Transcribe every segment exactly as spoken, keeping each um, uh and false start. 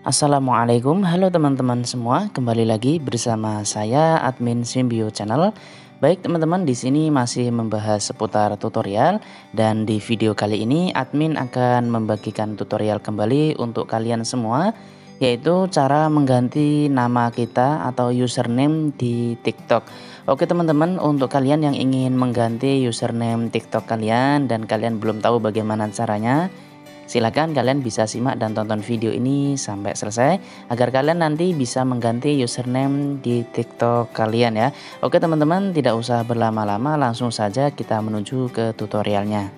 Assalamualaikum, halo teman-teman semua. Kembali lagi bersama saya admin Simbio Channel. Baik teman-teman, di sini masih membahas seputar tutorial dan di video kali ini admin akan membagikan tutorial kembali untuk kalian semua, yaitu cara mengganti nama kita atau username di TikTok. Oke teman-teman, untuk kalian yang ingin mengganti username TikTok kalian dan kalian belum tahu bagaimana caranya, silakan kalian bisa simak dan tonton video ini sampai selesai agar kalian nanti bisa mengganti username di TikTok kalian ya. Oke teman-teman, tidak usah berlama-lama, langsung saja kita menuju ke tutorialnya.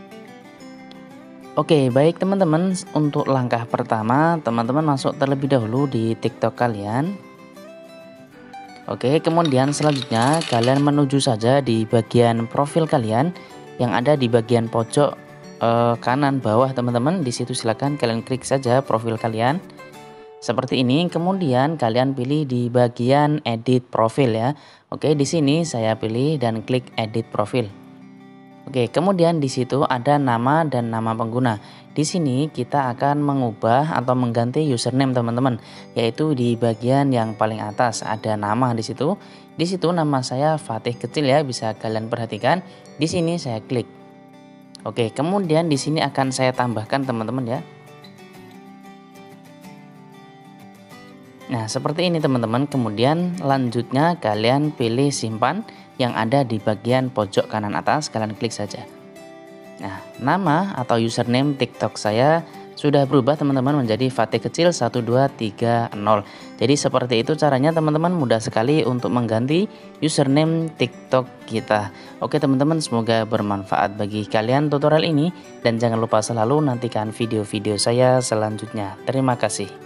Oke, baik teman-teman, untuk langkah pertama teman-teman masuk terlebih dahulu di TikTok kalian. Oke, kemudian selanjutnya kalian menuju saja di bagian profil kalian yang ada di bagian pojok Uh, kanan bawah teman-teman. Di situ silakan kalian klik saja profil kalian seperti ini. Kemudian kalian pilih di bagian edit profil ya. Oke, di sini saya pilih dan klik edit profil. Oke, kemudian di situ ada nama dan nama pengguna. Di sini kita akan mengubah atau mengganti username teman-teman, yaitu di bagian yang paling atas ada nama di situ. Di situ nama saya Fatih kecil ya, bisa kalian perhatikan. Di sini saya klik. Oke, kemudian di sini akan saya tambahkan teman-teman ya. Nah, seperti ini teman-teman. Kemudian lanjutnya kalian pilih simpan yang ada di bagian pojok kanan atas, kalian klik saja. Nah, nama atau username TikTok saya sudah berubah teman-teman menjadi Fatih kecil satu dua tiga nol. Jadi seperti itu caranya teman-teman, mudah sekali untuk mengganti username TikTok kita. Oke teman-teman, semoga bermanfaat bagi kalian tutorial ini dan jangan lupa selalu nantikan video-video saya selanjutnya. Terima kasih.